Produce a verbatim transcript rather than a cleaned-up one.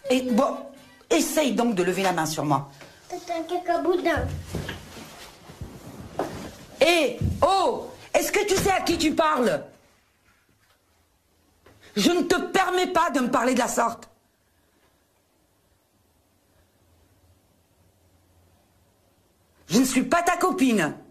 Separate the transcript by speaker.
Speaker 1: Et bon, essaye donc de lever la main sur moi.
Speaker 2: C'est un cacaboudin.
Speaker 1: Hé, oh, est-ce que tu sais à qui tu parles? Je ne te permets pas de me parler de la sorte. Je ne suis pas ta copine.